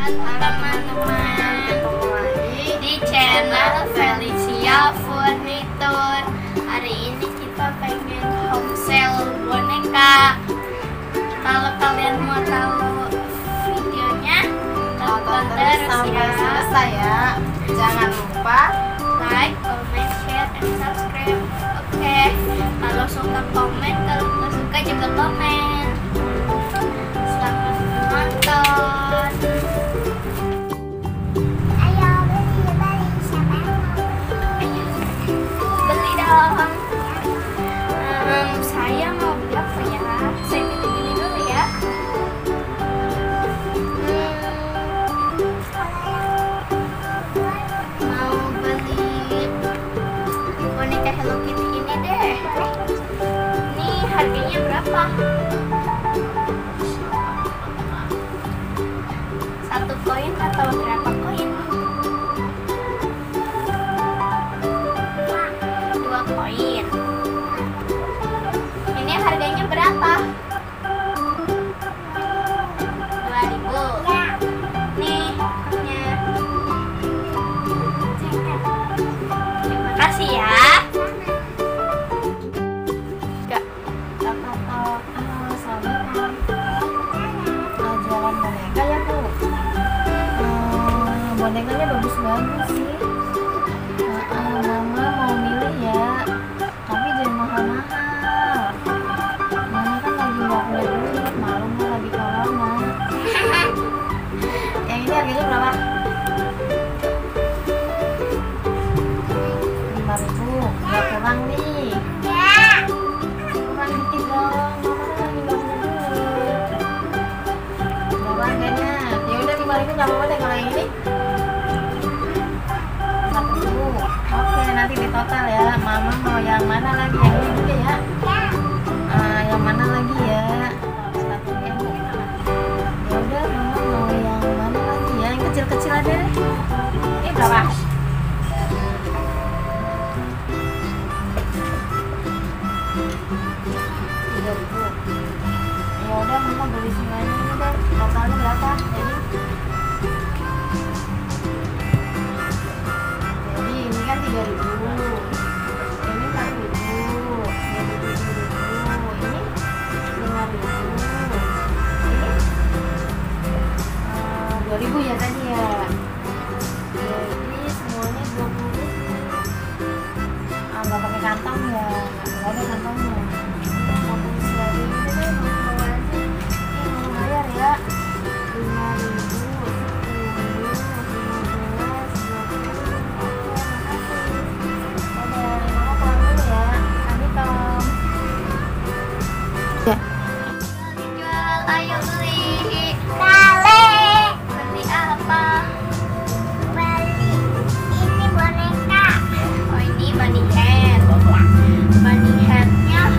teman-teman, ketemu lagi di channel Felicia Furniture. Hari ini kita pengen home sale boneka. Kalau kalian mau tahu videonya, tonton terus sampai selesai ya. Jangan lupa like, comment, share, and subscribe. Oke, kalau suka komen, kalau nggak suka juga komen. Selamat menonton. Ayo beli siapa yang mau? Ayo beli dong. Saya mau beli apa ya? Saya pilih dulu ya. Mau beli boneka Hello Kitty ini deh. Ini harganya berapa? Satu koin atau berapa koin? 2 koin. Ini harganya berapa? 2.000. Nih, uangnya. Terima kasih ya. Assalamualaikum. Jualan boneka ya Bu? Bonekanya bagus-bagus sih. Mama mau milih ya, tapi jangan mahal-mahal. Mama kan lagi nggak punya duit, malu nggak lagi corona. Yang ini harganya berapa? 5.000. Nggak kurang nih. Kurang dikit dong. Mama kan lagi nggak punya duit. Berapa harganya? Ya udah 5.000 nggak apa-apa deh kalau yang ini. 4.000. Oke, nanti di total ya. Mama mau yang mana lagi? Yang ini juga ya. Yang mana lagi ya? Satu ya. Ya udah, Mama mau yang mana lagi ya? Yang kecil-kecil aja deh. Ini berapa? 3.000. Ya udah, Mama beli semuanya ini deh. Totalnya berapa? Jadi ini kan 3.000. Ini 4.000. Ini 7.000. Ini 5.000. Ini 2.000 ya tadi ya. Jadi semuanya 20.000. Nggak pakai kantong ya. Nggak ada kantongnya. Mau beli sehari gitu deh. Mau aja. Ini mau bayar ya. 5.000. 10.000. Jual, ayo beli. Beli apa? Beli ini boneka. Oh, ini bunny head. Bunny headnya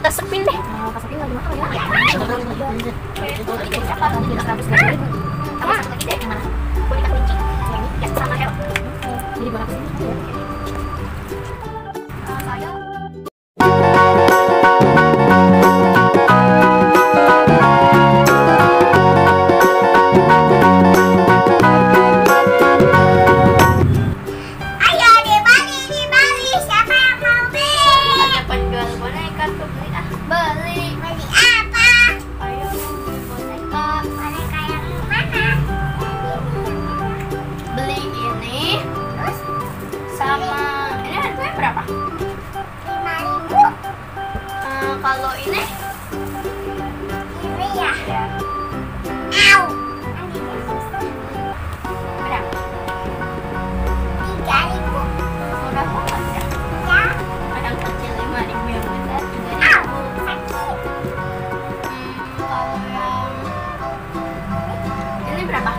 kita sepin deh. Kasih lagi mahal ya. Siapa? Sama satu lagi deh. Yang mana? Boneka kelinci. Ya, sama Hero. Jadi buat apa sih? Saya Ayo dibeli. Siapa yang mau beli? ada penjual boneka tuh, beli ah. Beli. Beli apa? Ayo boneka. Boneka yang mana? Beli ini Terus sama ini harganya berapa? 5.000. Kalau ini Ini ya. ya Au. berapa? 3.000. Murah banget ya. Ya. Ada kecil 5.000, yang besar 3.000. Au. Sakit. Kalau yang ini berapa?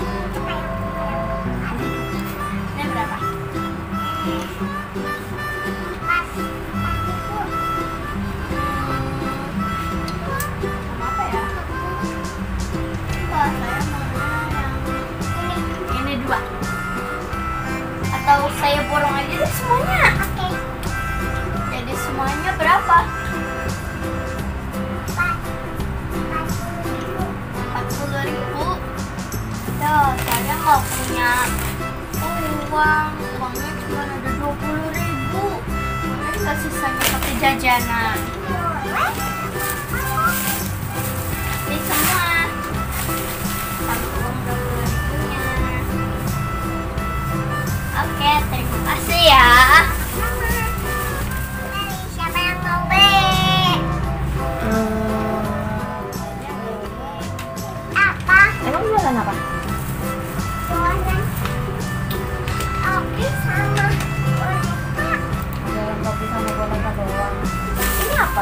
Ini berapa? Sama apa ya? Wah, saya maunya yang ini 2. Atau saya borong aja deh semuanya. Oke. Jadi semuanya berapa? 40.000. Ya, saya nggak punya uang. Uangnya cuma ada 20.000. Saya sisanya pakai jajanan. Ini semua. Sampai uang 20.000-nya. Oke, terima kasih ya. Siapa yang mau beli? Apa? Emang jualan apa? Jualan oke sama boneka. Jualan topi sama boneka doang. Ini apa?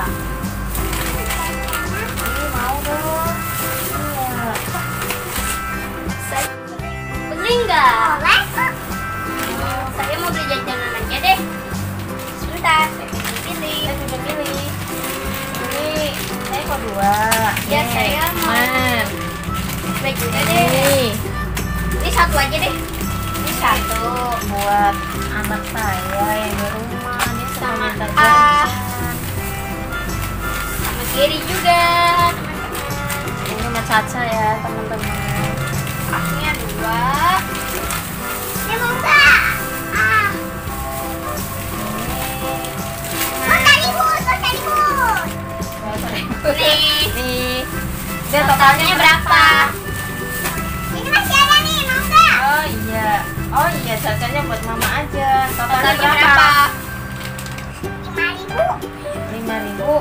Ini mau dong. Iya. Saya beli nggak? Boleh? Saya mau beli jajanan aja deh. Sebentar, saya pilih. Saya juga pilih. Ini saya kok 2. Ya, saya mau. Man. Baik juga deh. Ini satu aja deh. Ini satu. Buat anak saya yang di rumah, dia suka Sama minta A. jajan. Sama Giri juga. Ini sama Caca ya teman-teman. Asnya 2. Ini mau nggak? Ah, mau tadi bus. Nih. Nih, dia Totalnya berapa? Ini masih ada nih, mau nggak? Oh iya, cacanya buat mama aja. Totalnya Totalnya berapa? berapa? 5.000.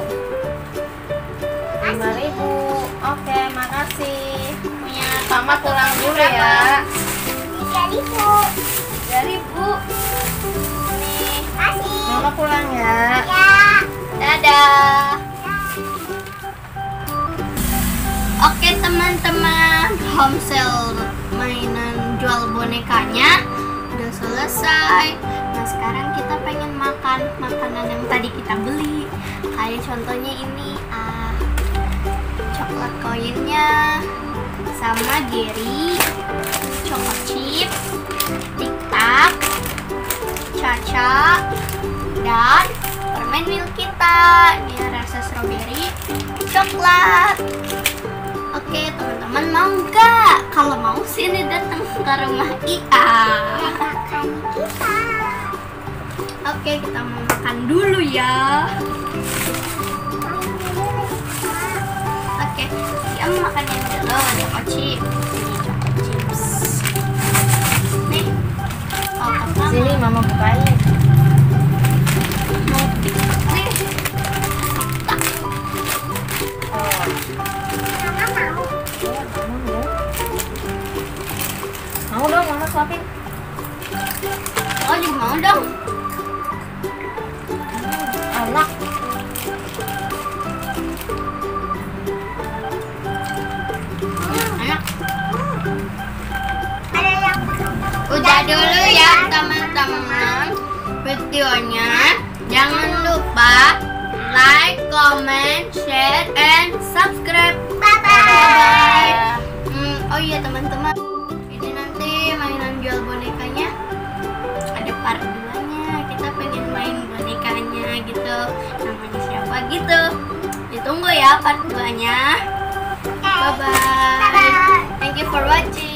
5.000. Oke, makasih. Punya Mama pulang dulu berapa? ya. 3.000. 3.000. Nih. Kasih. Mama pulang ya. Ya. Dadah. Oke teman-teman, home sale mainan jual bonekanya udah selesai. Nah sekarang kita pengen makan makanan yang tadi kita beli. Kayak contohnya ini coklat koinnya sama Geri, coklat chip, tiktak, Caca, dan permen milk kita. Ini rasa strawberry, coklat. Oke teman-teman, mau nggak? Kalau mau sini datang ke rumah Ia. Makan kita. Oke, kita mau makan dulu ya. Oke, Ia mau makan yang dulu, coklat chip. Ini coklat chips. Nih, kalau kakak Sini mama bukain. mau nih. Oh, Mama mau. iya, mau ya. Mau dong, mama suapin. Oh juga mau dong. Enak. Enak. Ada yang Udah dulu ya teman-teman videonya. Jangan lupa like, comment, share, and subscribe. Bye-bye. Oh iya teman-teman, ini nanti mainan jual bonekanya ada part 2-nya. Kita pengen main bonekanya gitu, namanya siapa gitu. Ditunggu ya part 2-nya. Bye-bye. Thank you for watching.